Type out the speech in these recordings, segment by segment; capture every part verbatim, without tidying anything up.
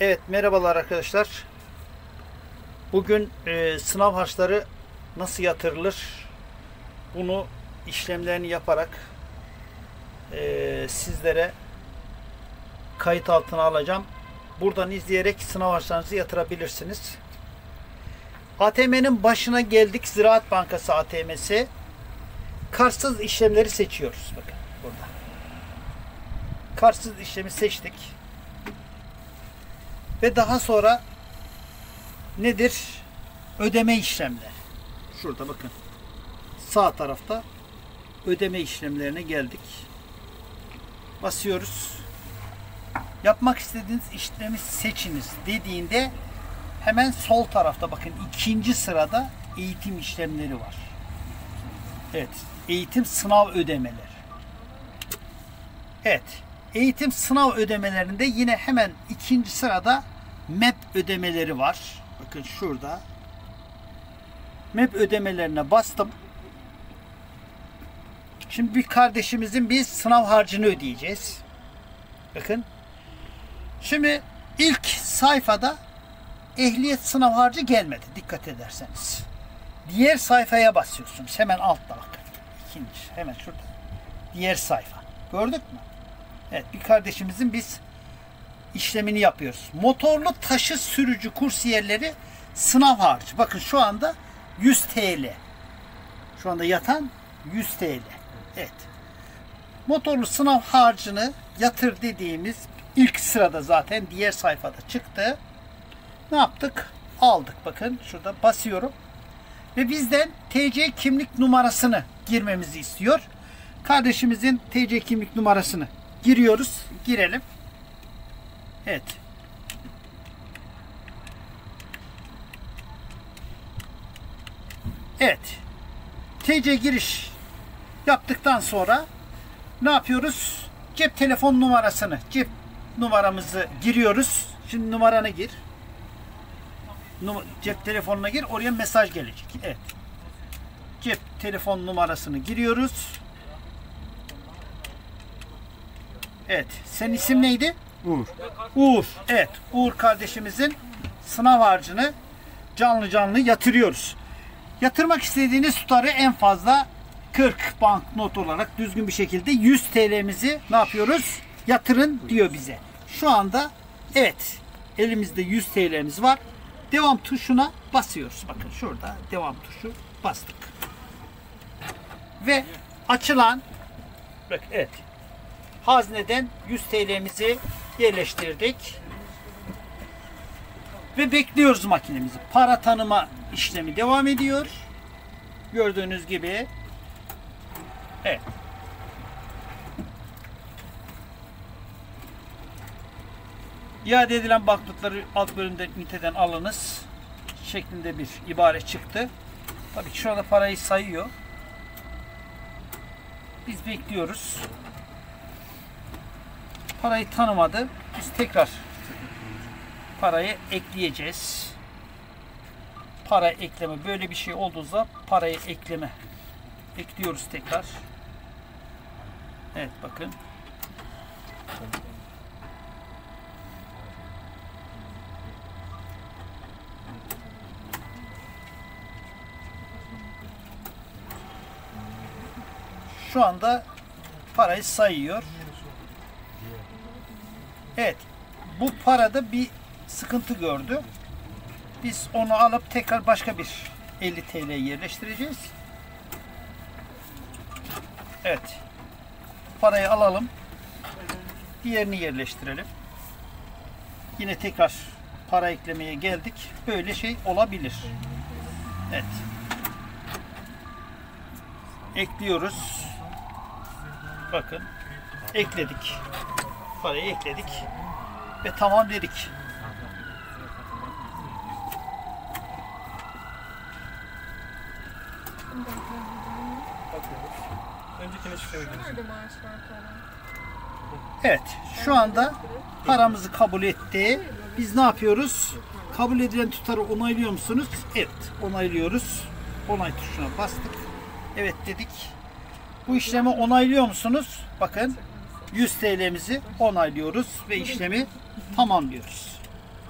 Evet, merhabalar arkadaşlar. Bugün e, sınav harçları nasıl yatırılır? Bunu işlemlerini yaparak e, sizlere kayıt altına alacağım. Buradan izleyerek sınav harçlarınızı yatırabilirsiniz. A T M'nin başına geldik. Ziraat Bankası A T M'si. Kartsız işlemleri seçiyoruz. Bakın burada. Kartsız işlemi seçtik. Ve daha sonra nedir? Ödeme işlemleri. Şurada bakın. Sağ tarafta ödeme işlemlerine geldik. Basıyoruz. Yapmak istediğiniz işlemi seçiniz dediğinde hemen sol tarafta bakın ikinci sırada eğitim işlemleri var. Evet. Eğitim sınav ödemeleri. Evet. Eğitim sınav ödemelerinde yine hemen ikinci sırada M E P ödemeleri var. Bakın şurada. M E P ödemelerine bastım. Şimdi bir kardeşimizin bir sınav harcını ödeyeceğiz. Bakın. Şimdi ilk sayfada ehliyet sınav harcı gelmedi. Dikkat ederseniz. Diğer sayfaya basıyorsunuz. Hemen altta bakın. İkinci. Hemen şurada. Diğer sayfa. Gördük mü? Evet. Bir kardeşimizin biz işlemini yapıyoruz. Motorlu taşı sürücü kursiyerleri sınav harcı. Bakın şu anda yüz TL. Şu anda yatan yüz TL. Evet. Motorlu sınav harcını yatır dediğimiz ilk sırada zaten diğer sayfada çıktı. Ne yaptık? Aldık. Bakın şurada basıyorum. Ve bizden T C kimlik numarasını girmemizi istiyor. Kardeşimizin T C kimlik numarasını giriyoruz. Girelim. Evet. Evet. T C giriş yaptıktan sonra ne yapıyoruz? Cep telefon numarasını, cep numaramızı giriyoruz. Şimdi numaranı gir. Num cep telefonuna gir. Oraya mesaj gelecek. Evet. Cep telefon numarasını giriyoruz. Evet. Senin isim neydi? Uğur. Uğur. Evet. Uğur kardeşimizin sınav harcını canlı canlı yatırıyoruz. Yatırmak istediğiniz tutarı en fazla kırk banknot olarak düzgün bir şekilde yüz TL'mizi ne yapıyoruz? Yatırın diyor bize. Şu anda evet elimizde yüz TL'miz var. Devam tuşuna basıyoruz. Bakın şurada devam tuşu bastık. Ve açılan bak evet hazneden yüz TL'mizi yerleştirdik. Ve bekliyoruz makinemizi. Para tanıma işlemi devam ediyor. Gördüğünüz gibi. Evet. İade edilen banknotları alt bölümde üniteden alınız şeklinde bir ibare çıktı. Tabii ki şu anda parayı sayıyor. Biz bekliyoruz. Parayı tanımadı. Biz tekrar parayı ekleyeceğiz. Para ekleme. Böyle bir şey olduğunda parayı ekleme. Ekliyoruz tekrar. Evet bakın. Şu anda parayı sayıyor. Evet. Bu parada bir sıkıntı gördü. Biz onu alıp tekrar başka bir elli TL'ye yerleştireceğiz. Evet. Parayı alalım. Diğerini yerleştirelim. Yine tekrar para eklemeye geldik. Böyle şey olabilir. Evet. Ekliyoruz. Bakın. Ekledik. Parayı ekledik. Ve tamam dedik. Evet. Şu anda paramızı kabul etti. Biz ne yapıyoruz? Kabul edilen tutarı onaylıyor musunuz? Evet. Onaylıyoruz. Onay tuşuna bastık. Evet dedik. Bu işlemi onaylıyor musunuz? Bakın yüz TL'mizi onaylıyoruz ve işlemi tamamlıyoruz.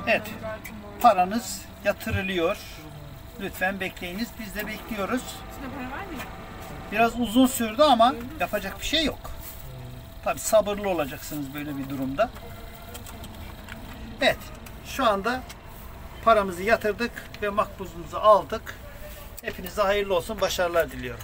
Evet. Paranız yatırılıyor. Lütfen bekleyiniz. Biz de bekliyoruz. Biraz uzun sürdü ama yapacak bir şey yok. Tabii sabırlı olacaksınız böyle bir durumda. Evet. Şu anda paramızı yatırdık ve makbuzumuzu aldık. Hepinize hayırlı olsun. Başarılar diliyorum.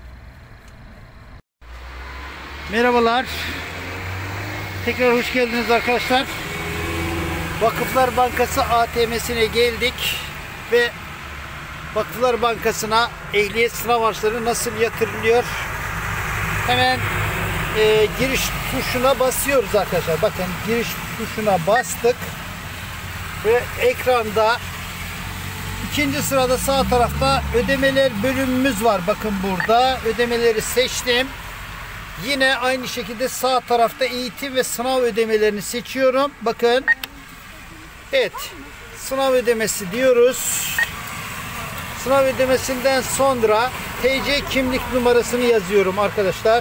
Merhabalar. Tekrar hoş geldiniz arkadaşlar. Vakıflar Bankası A T M'sine geldik ve Vakıflar Bankası'na ehliyet sınav harçları nasıl yatırılıyor? Hemen e, giriş tuşuna basıyoruz arkadaşlar. Bakın giriş tuşuna bastık ve ekranda ikinci sırada sağ tarafta ödemeler bölümümüz var. Bakın burada ödemeleri seçtim. Yine aynı şekilde sağ tarafta eğitim ve sınav ödemelerini seçiyorum. Bakın. Evet. Sınav ödemesi diyoruz. Sınav ödemesinden sonra T C kimlik numarasını yazıyorum arkadaşlar.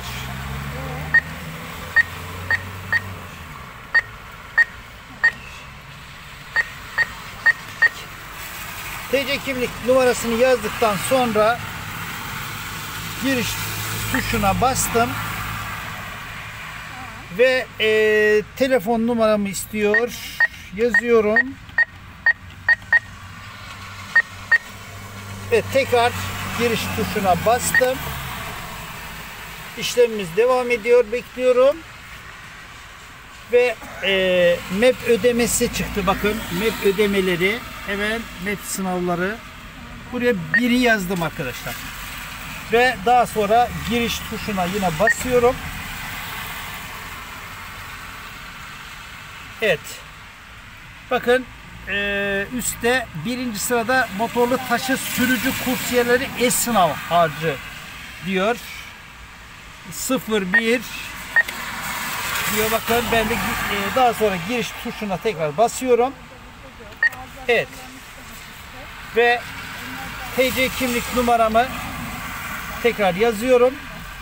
T C kimlik numarasını yazdıktan sonra giriş tuşuna bastım. Ve e, telefon numaramı istiyor. Yazıyorum. Ve tekrar giriş tuşuna bastım. İşlemimiz devam ediyor. Bekliyorum. Ve e, M E P ödemesi çıktı. Bakın M E P ödemeleri. Hemen M E P sınavları. Buraya biri yazdım arkadaşlar. Ve daha sonra giriş tuşuna yine basıyorum. Evet. Bakın e, üstte birinci sırada motorlu taşı sürücü kursiyerleri e-sınav harcı diyor. sıfır bir diyor. Bakın ben de e, daha sonra giriş tuşuna tekrar basıyorum. Evet. Ve T C kimlik numaramı tekrar yazıyorum.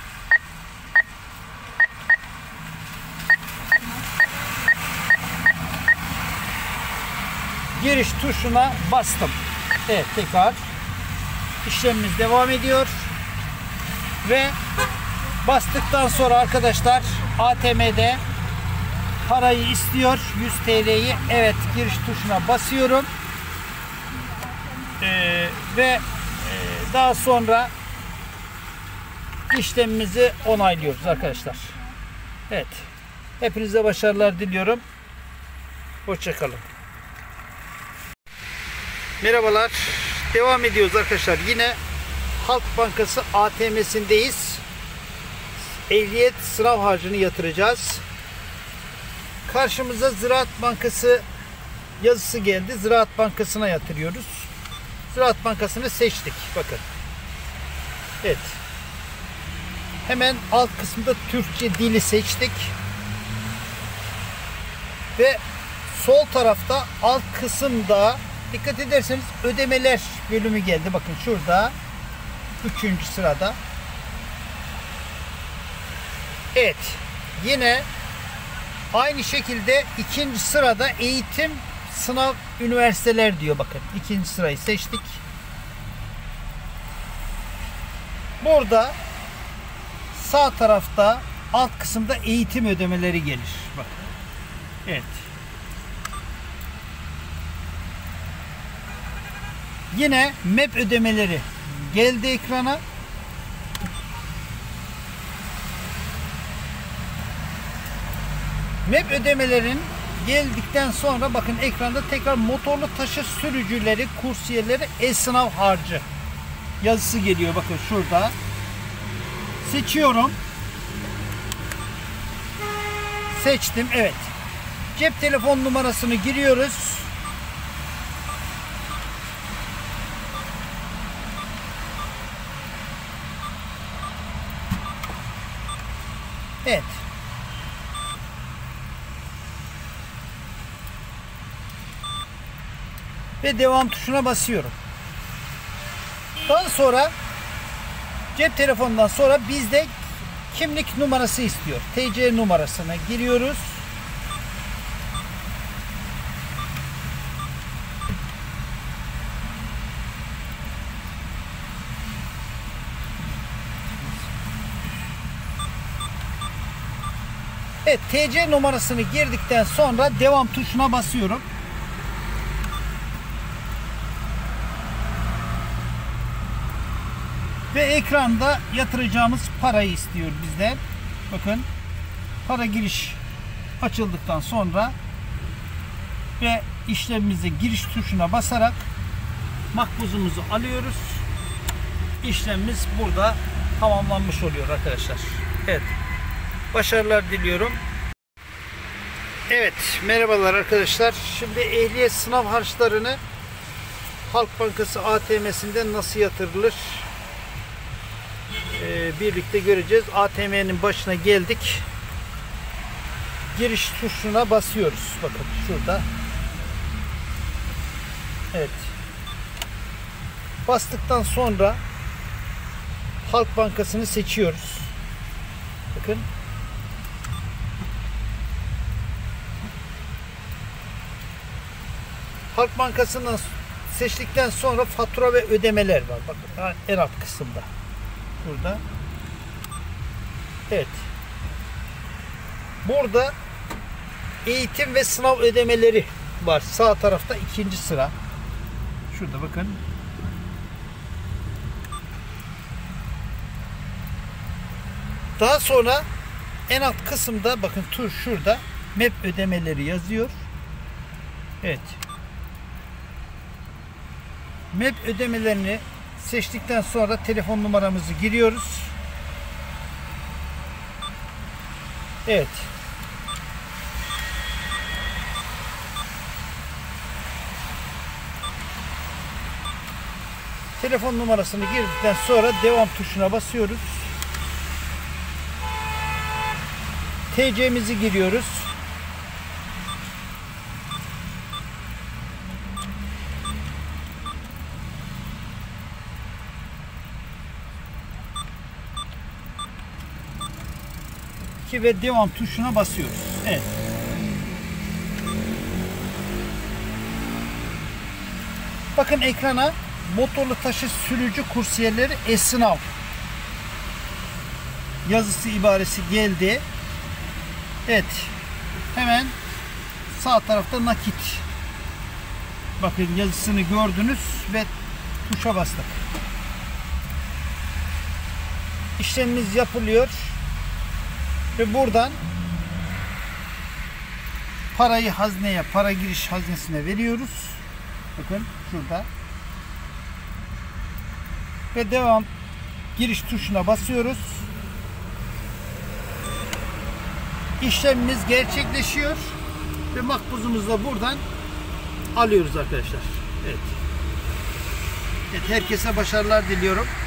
Giriş tuşuna bastım. Evet, tekrar işlemimiz devam ediyor. Ve bastıktan sonra arkadaşlar A T M'de parayı istiyor. yüz T L'yi. Evet, giriş tuşuna basıyorum. Ee, ve e, daha sonra işlemimizi onaylıyoruz arkadaşlar. Evet. Hepinize başarılar diliyorum. Hoşça kalın. Merhabalar. Devam ediyoruz arkadaşlar. Yine Halk Bankası A T M'sindeyiz. Ehliyet sınav harcını yatıracağız. Karşımıza Ziraat Bankası yazısı geldi. Ziraat Bankası'na yatırıyoruz. Ziraat Bankası'nı seçtik. Bakın. Evet. Hemen alt kısımda Türkçe dili seçtik. Ve sol tarafta alt kısımda dikkat ederseniz ödemeler bölümü geldi. Bakın şurada. Üçüncü sırada. Evet. Yine aynı şekilde ikinci sırada eğitim, sınav, üniversiteler diyor. Bakın ikinci sırayı seçtik. Burada sağ tarafta alt kısımda eğitim ödemeleri gelir. Bakın. Evet. Yine M E P ödemeleri geldi ekrana. M E P ödemelerin geldikten sonra bakın ekranda tekrar motorlu taşı sürücüleri, kursiyerleri e-sınav harcı yazısı geliyor. Bakın şurada. Seçiyorum. Seçtim. Evet. Cep telefon numarasını giriyoruz. Evet. Ve devam tuşuna basıyorum. Daha sonra cep telefonundan sonra bizde kimlik numarası istiyor. T C numarasına giriyoruz. Evet, T C numarasını girdikten sonra devam tuşuna basıyorum. Ve ekranda yatıracağımız parayı istiyor bizden. Bakın, para giriş açıldıktan sonra ve işlemimize giriş tuşuna basarak makbuzumuzu alıyoruz. İşlemimiz burada tamamlanmış oluyor arkadaşlar. Evet. Başarılar diliyorum. Evet, merhabalar arkadaşlar. Şimdi ehliyet sınav harçlarını Halk Bankası A T M'sinden nasıl yatırılır Ee, birlikte göreceğiz. A T M'nin başına geldik. Giriş tuşuna basıyoruz. Bakın şurada. Evet. Bastıktan sonra Halk Bankası'nı seçiyoruz. Bakın. Halk Bankası'ndan seçtikten sonra fatura ve ödemeler var. Bakın en alt kısımda. Burada. Evet. Burada eğitim ve sınav ödemeleri var. Sağ tarafta ikinci sıra. Şurada bakın. Daha sonra en alt kısımda bakın tuş şurada M E P ödemeleri yazıyor. Evet. M E P ödemelerini seçtikten sonra telefon numaramızı giriyoruz. Evet. Telefon numarasını girdikten sonra devam tuşuna basıyoruz. T C'mizi giriyoruz. Ve devam tuşuna basıyoruz. Evet. Bakın ekrana motorlu taşıt sürücü kursiyerleri e-sınav yazısı ibaresi geldi. Evet. Hemen sağ tarafta nakit. Bakın yazısını gördünüz ve tuşa bastık. İşlemimiz yapılıyor. Ve buradan parayı hazneye, para giriş haznesine veriyoruz. Bakın şurada. Ve devam giriş tuşuna basıyoruz. İşlemimiz gerçekleşiyor. Ve makbuzumuzu da buradan alıyoruz arkadaşlar. Evet. Evet, herkese başarılar diliyorum.